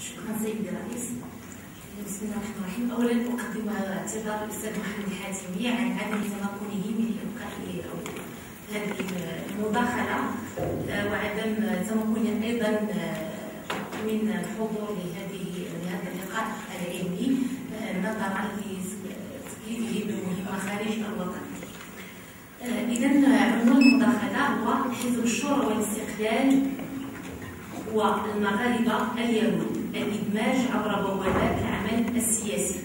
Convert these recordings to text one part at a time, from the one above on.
شكرا سيدي الرئيس. بسم الله الرحمن الرحيم. اولا اقدم اعتذار الاستاذ محمد الحاتمي عن عدم تمكنه من الابقاء هذه المداخله وعدم تمكنه ايضا من الحضور لهذا اللقاء العلمي نظرا لتكليفه بمهمه خارج الوطن. اذا عنوان المداخله هو حزب الشورى والاستقلال والمغاربه اليهود، الإدماج عبر بوابات العمل السياسي.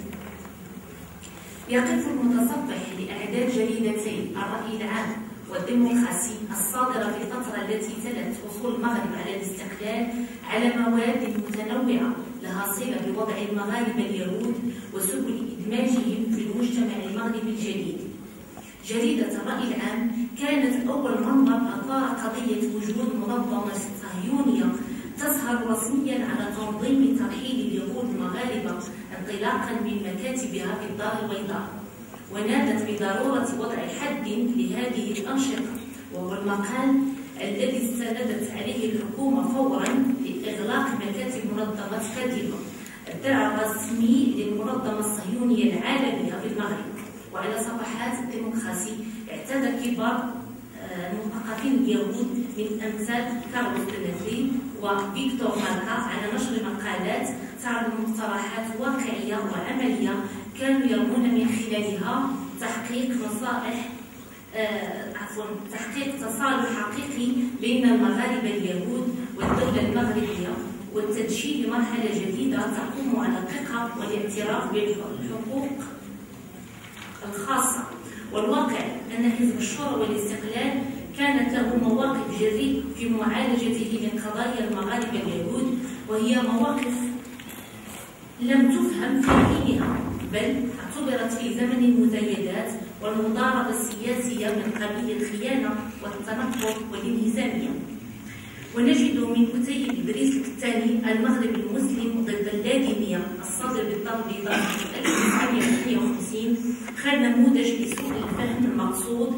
يقف المتصفح لأعداد جريدتي الرأي العام والديمقراطي الصادرة في الفترة التي تلت وصول المغرب على الاستقلال على مواد متنوعة لها صلة بوضع المغاربة اليهود وسبل إدماجهم في المجتمع المغربي الجديد. جريدة الرأي العام كانت أول منبر أثار قضية وجود منظمة صهيونية تظهر رسميا على تنظيم ترحيل اليهود المغاربه انطلاقا من مكاتبها في الدار البيضاء، ونادت بضروره وضع حد لهذه الانشطه، وهو المقال الذي استندت عليه الحكومه فورا لاغلاق مكاتب منظمه كاتبه، الدرع الرسمي للمنظمه الصهيونيه العالميه في المغرب. وعلى صفحات الديمقراطي اعتاد كبار المثقفين اليهود من امثال كارلوس بنتلي وفيكتور ماركا على نشر مقالات تعرض مقترحات واقعيه وعمليه كانوا يرمون من خلالها تحقيق تصالح حقيقي بين المغاربه اليهود والدوله المغربيه، والتدشين لمرحله جديده تقوم على الثقه والاعتراف بالحقوق الخاصه. والواقع أن حزب الشورى والاستقلال كانت له مواقف جريئة في معالجته لقضايا المغاربة اليهود، وهي مواقف لم تفهم في حينها، بل اعتبرت في زمن المزايدات والمضاربة السياسية من قبيل الخيانة والتنكر والانهزامية. ونجد من كتيب إدريس الكتاني المغرب المسلم ضد اللادينية الصادر بالدار البيضاء في 1958 خد نموذج لسوء الفهم المقصود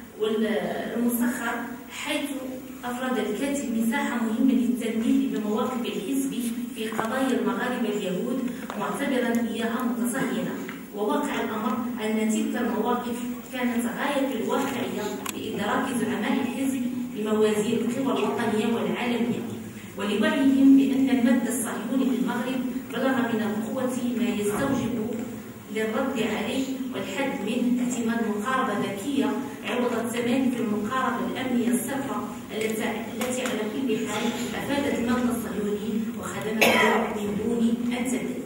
والمسخر، حيث أفرد الكاتب مساحة مهمة للتنبيه بمواقف الحزب في قضايا المغاربة اليهود معتبرا إياها متصهينة. وواقع الأمر أن تلك المواقف كانت غاية في الواقعية لإدراك زعماء الحزب لموازين القوى الوطنية والعالمية، ولوعيهم بأن المد الصهيوني في المغرب بلغ من القوة ما يستوجب للرد عليه والحد منه اعتماد مقاربة ذكية عوض التمادي في المقاربة الأمنية الصرفة التي على كل حال أفادت المد الصهيوني وخدمته من دون أن تدري.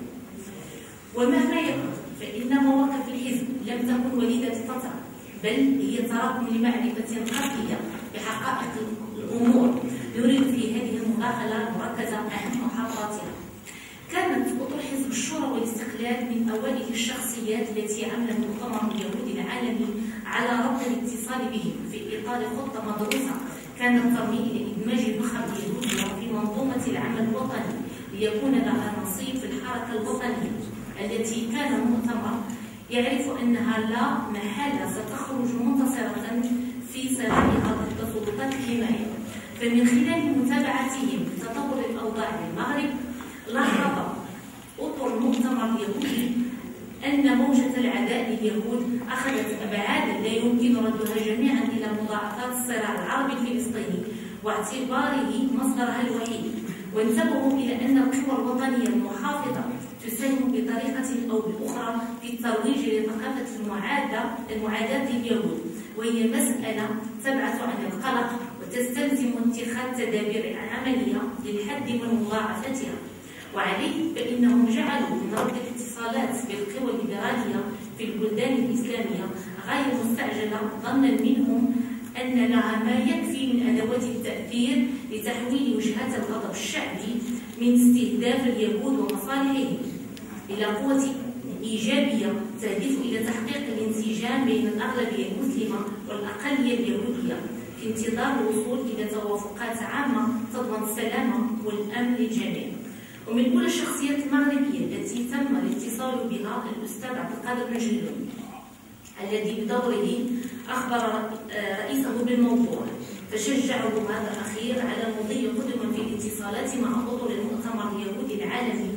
ومهما يكن فإن مواقف الحزب لم تكن وليدة فترة، بل هي تراكم لمعرفة قوية بحقائق الأمور يريد في هذه المداخلة المركزة أهم محاضراتها. كانت أطر حزب الشورى والاستقلال من أوائل الشخصيات التي عملت مؤتمر اليهود العالمي على ربط الاتصال بهم في إطار خطة مدروسة كانت ترمي إلى إدماج النخب اليهودية في منظومة العمل الوطني ليكون لها نصيب في الحركة الوطنية، التي كان المؤتمر يعرف أنها لا محالة ستخرج منتصرة في صراعها ضد سلطات الحماية. فمن خلال متابعتهم لتطور الأوضاع في المغرب لاحظ أطر المؤتمر اليهودي أن موجة العداء لليهود أخذت أبعادا لا يمكن ردها جميعا إلى مضاعفات الصراع العربي الفلسطيني واعتباره مصدرها الوحيد، وانتبهوا إلى أن القوى الوطنية المحافظة تساهم بطريقة أو بأخرى في الترويج لثقافة المعاداة لليهود، وهي مسألة تبعث عن القلق وتستلزم اتخاذ تدابير عملية للحد من مضاعفتها. وعليه فإنهم جعلوا من ربط الاتصالات بالقوى الليبرالية في البلدان الإسلامية غاية مستعجلة، ظنا منهم أن لها ما يكفي من أدوات التأثير لتحويل وجهات الغضب الشعبي من استهداف اليهود ومصالحهم إلى قوة إيجابية تهدف إلى تحقيق الانسجام بين الأغلبية المسلمة والأقلية اليهودية في انتظار الوصول إلى توافقات عامة تضمن السلامة والأمن للجميع. ومن أولى الشخصيات المغربية التي تم الاتصال بها الأستاذ عبد القادر بن جلون، الذي بدوره أخبر رئيسه بالموضوع، فشجعه هذا الأخير على المضي قدما في الاتصالات مع أطر المؤتمر اليهودي العالمي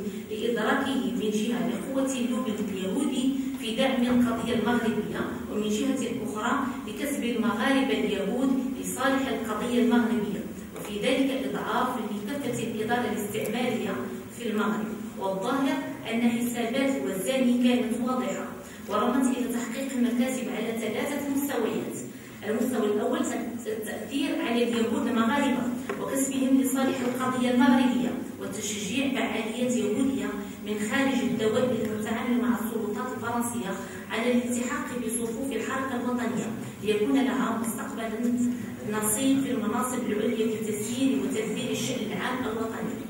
إدراكه من جهة لقوة اللوبي اليهودي في دعم القضية المغربية، ومن جهة أخرى لكسب المغاربة اليهود لصالح القضية المغربية، وفي ذلك إضعاف لكافة الإدارة الاستعمارية في المغرب. والظاهر أن حسابات الوزاني كانت واضحة ورمت إلى تحقيق المكاسب على 3 مستويات. المستوى الأول التأثير على اليهود المغاربة وكسبهم لصالح القضية المغربية، وتشجيع فعاليات يهودية من خارج الدوائر المتعاملة مع السلطات الفرنسية على الالتحاق بصفوف الحركة الوطنية ليكون لها مستقبلا نصيب في المناصب العليا في تسيير وتدبير الشأن العام الوطني.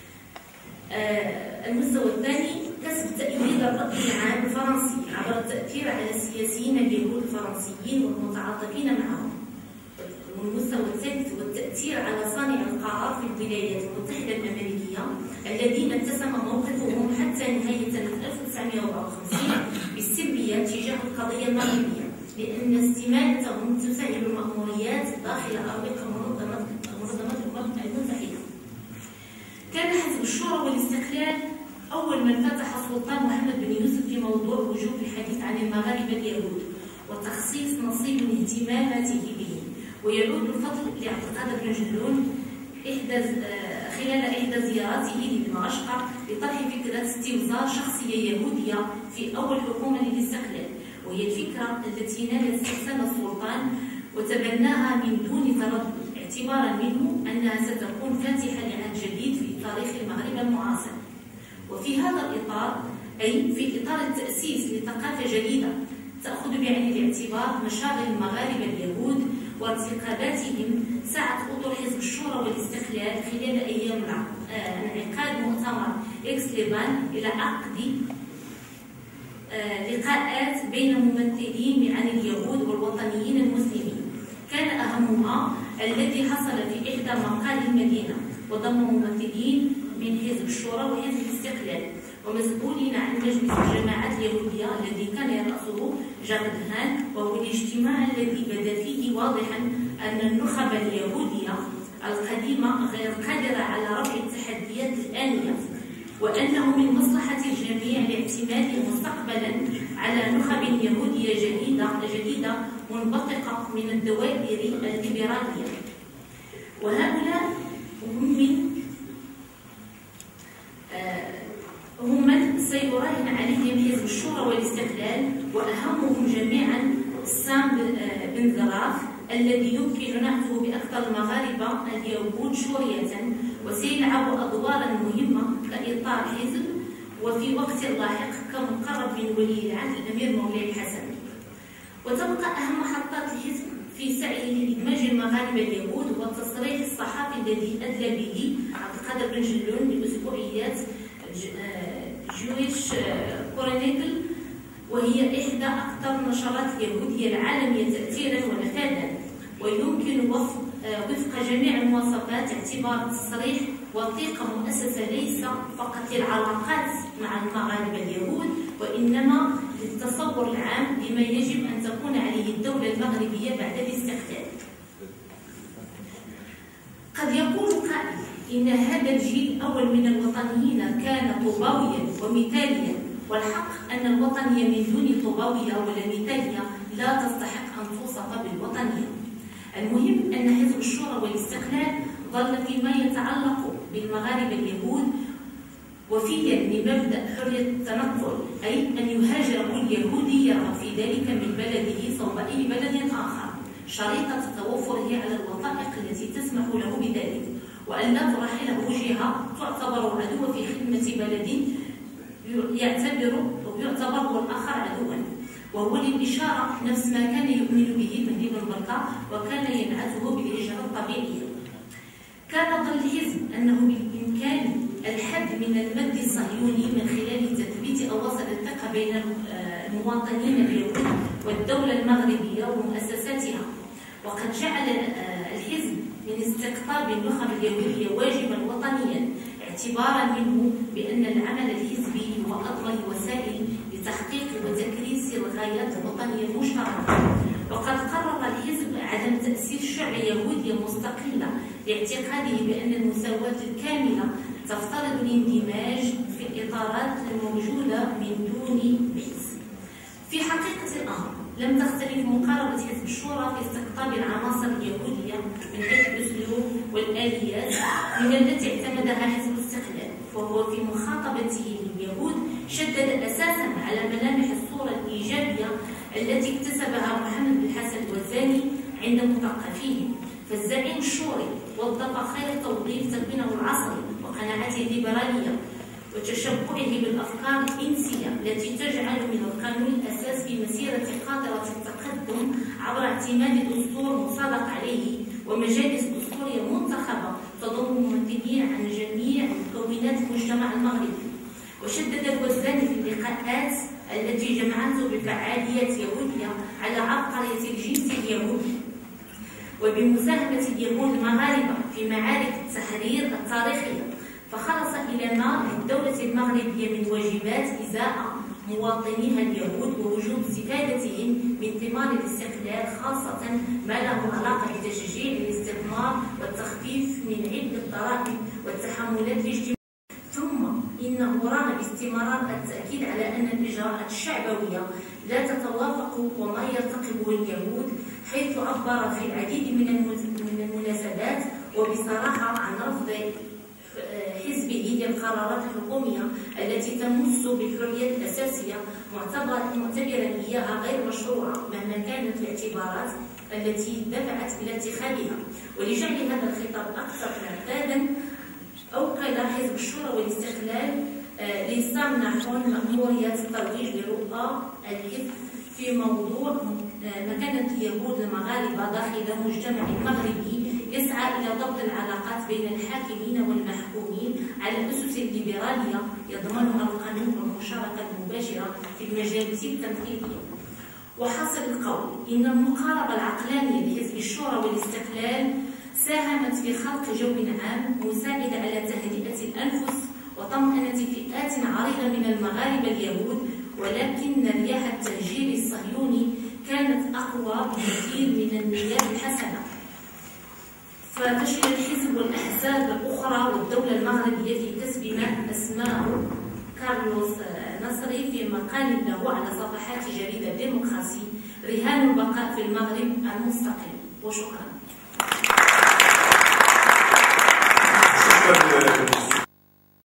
المستوى الثاني كسب تأييد الرأي العام الفرنسي عبر التأثير على السياسيين اليهود الفرنسيين والمتعاطفين معهم. والمستوى الثالث هو التأثير على صانع القرار في الولايات المتحدة الأمريكية الذين اتسم موقفهم حتى نهاية سنة 1954 بالسلبية تجاه القضية المغربية، لأن استمالتهم تسهل المأموريات داخل أرض منظمة الأمم المتحدة. كان حزب الشورى والاستقلال أول من فتح السلطان محمد بن يوسف في موضوع وجوب الحديث عن المغاربة اليهود وتخصيص نصيب من اهتماماته بهم. ويعود الفضل لعبد القادر بن جلون خلال إحدى زياراته لدمشق لطرح فكرة استوزار شخصية يهودية في أول حكومة للاستقلال، وهي الفكرة التي نالت استحسان السلطان وتبناها من دون تردد، اعتبارا منه أنها ستكون فاتحة لعهد جديد في تاريخ المغرب المعاصر. وفي هذا الإطار، أي في إطار التأسيس لثقافة جديدة تأخذ بعين الاعتبار مشاغل المغاربة اليهود وارتقاباتهم، سعت أطر حزب الشورى والاستقلال خلال أيام انعقاد مؤتمر إكس ليبان إلى عقد لقاءات بين ممثلين عن اليهود والوطنيين المسلمين. كان أهمها الذي حصل في إحدى مقاهي المدينة، وضم ممثلين من حزب الشورى وحزب الاستقلال ومسؤولين عن مجلس الجماعات اليهودية الذي كان يرأسه جاك دهان، وهو الاجتماع الذي بدا فيه واضحا أن النخب اليهودية القديمة غير قادرة على رفع التحديات الآنية، وأنه من مصلحة الجميع الاعتماد مستقبلا على نخب يهودية جديدة منبثقة من الدوائر الليبرالية. وهؤلاء هم من سيراهن عليهم حزب الشورى والاستقلال، وأهمهم جميعا سام بن ذراف الذي يمكن نعته بأكثر المغاربة اليهود شورية، وسيلعب أدوارا مهمة كإطار حزب وفي وقت لاحق كمقرب من ولي العهد الأمير مولاي الحسن. وتبقى أهم محطات الحزب في سعيه لإدماج المغاربة اليهود والتصريح الصحفي الذي أدلى به عبد القادر بن جلون بأسبوعيات جويش كورونيكل، وهي إحدى أكثر النشرات اليهودية العالمية تأثيرا ونفاذا، ويمكن وفق جميع المواصفات اعتبار التصريح وثيقة مؤسسة ليس فقط للعلاقات مع المغاربة اليهود، وإنما للتصور العام لما يجب أن تكون عليه الدولة المغربية بعد الاستقلال. قد يقول قائل إن هذا الجيل الأول من الوطنيين كان طوباويا ومثاليا، والحق أن الوطنية من دون طوباوية ولا مثالية لا تستحق أن توصف بالوطنية. المهم أن حزب الشورى والاستقلال ظل فيما يتعلق بالمغاربة اليهود وفيا لمبدأ حرية التنقل، أي أن يهاجر كل يهودي يرغب في ذلك من بلده صوب أي بلد آخر، شريطة توفره على الوثائق التي تسمح له بذلك، وأن لا ترحله جهة تعتبر عدو في خدمة بلد يعتبر هو الآخر عدوا، وهو للإشارة نفس ما كان يؤمن به مهدي بن بركة وكان ينعته بالهجرة الطبيعية. كان ظن الحزب أنه بالإمكان الحد من المد الصهيوني من خلال تثبيت أواصر الثقة بين المواطنين اليهود والدولة المغربية ومؤسساتها، وقد جعل الحزب من استقطاب النخب اليهودية واجبا وطنيا، اعتبارا منه بأن العمل الحزبي هو أضمن الوسائل لتحقيق وتكريس الغايات الوطنية المشتركة. وقد قرر الحزب عدم تأسيس شرع يهودية مستقلة لاعتقاده بأن المساواة الكاملة تفترض الاندماج في الإطارات موجودة من دون بئس. في حقيقة الأمر لم تختلف مقاربة حزب الشورى في استقطاب العناصر اليهودية من حيث الأسلوب والآليات من التي اعتمدها حزب الاستقلال، وهو في مخاطبته لليهود شدد أساسا على ملامح الصورة الإيجابية التي اكتسبها محمد بن حسن الوزاني عند مثقفيهم. فالزعيم الشوري وظف خير التوظيف تكوينه العصري وقناعته الليبرالية وتشبعه بالأفكار الإنسية التي تجعل من القانون الأساس في مسيرة قاطرة التقدم عبر اعتماد دستور مصادق عليه ومجالس دستورية منتخبة تضم ممثلين عن جميع مكونات المجتمع المغربي. وشدد الوزاني في اللقاءات التي جمعته بفعاليات يهودية على عبقرية الجنس اليهودي وبمساهمة اليهود المغاربة في معارك التحرير التاريخية، فخلص إلى ما للدولة المغربية من واجبات إزاء مواطنيها اليهود ووجوب استفادتهم من ثمار الاستقلال، خاصة ما له علاقة بتشجيع الاستثمار والتخفيف من عبء الضرائب والتحملات الاجتماعية. ثم إنه رغم باستمرار التأكيد على أن الإجراءات الشعبوية لا تتوافق وما يرتقبه اليهود، حيث عبر في العديد من المناسبات وبصراحة عن رفض حزبه للقرارات الحكومية التي تمس بالحريات الأساسية، معتبرا إياها غير مشروعة مهما كانت الاعتبارات التي دفعت إلى اتخاذها. ولجعل هذا الخطاب أكثر انعقادا أوكل حزب الشورى والاستقلال لسام نحون مأمورية الترويج لرؤى الحزب في موضوع مكانة اليهود المغاربة داخل المجتمع المغربي، يسعى إلى ضبط العلاقات بين الحاكمين والمحكومين على الأسس الليبرالية يضمنها القانون والمشاركة المباشرة في المجالس التنفيذية. وحاصل القول إن المقاربة العقلانية لحزب الشورى والاستقلال ساهمت في خلق جو عام مساعد على تهدئة الأنفس وطمأنة فئات عريضة من المغاربة اليهود، ولكن رياح التهجير الصهيوني كانت أقوى بكثير من النيات الحسنة. ففشل الحزب والأحزاب الأخرى والدولة المغربية في كسب ما أسماه كارلوس نصري في مقال له على صفحات جريدة ديمقراطي رهان البقاء في المغرب المستقل. وشكرا.